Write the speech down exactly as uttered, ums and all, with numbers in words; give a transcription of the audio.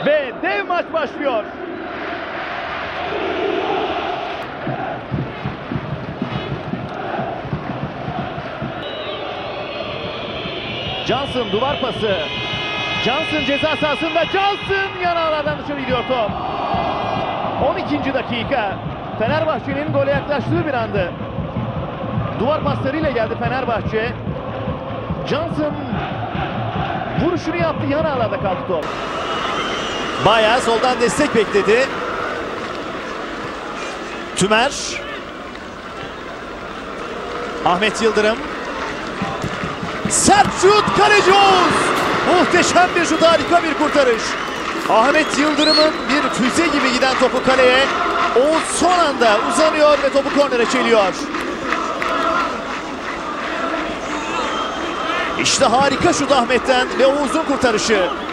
Ve dev maç başlıyor. Johnson duvar pası. Johnson ceza sahasında. Johnson yan ağlardan dışarı gidiyor top. on ikinci dakika. Fenerbahçe'nin gole yaklaştığı bir andı. Duvar paslarıyla geldi Fenerbahçe. Johnson vuruşunu yaptı. Yan ağlarda kaldı top. Bayağı soldan destek bekledi. Tümer. Ahmet Yıldırım. Sert şut, kaleci Oğuz. Muhteşem bir şut, harika bir kurtarış. Ahmet Yıldırım'ın bir füze gibi giden topu kaleye. Oğuz son anda uzanıyor ve topu kornere çeliyor. İşte harika şut Ahmet'ten ve Oğuz'un kurtarışı.